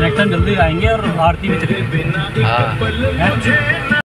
Next time जल्दी आएंगे और आरती में चलेंगे। हाँ।